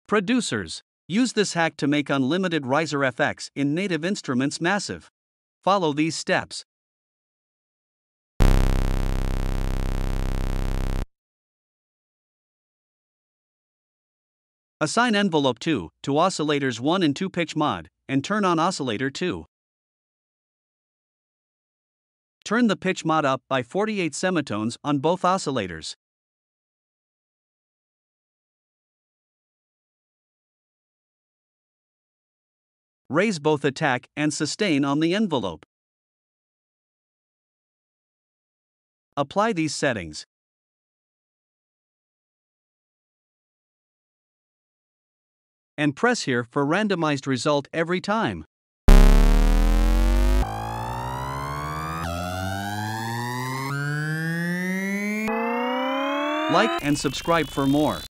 Producers, use this hack to make unlimited riser FX in Native Instruments Massive. Follow these steps. Assign envelope 2 to oscillators 1 and 2 pitch mod, and turn on oscillator 2. Turn the pitch mod up by 48 semitones on both oscillators. Raise both attack and sustain on the envelope. Apply these settings. And press here for randomized result every time. Like and subscribe for more.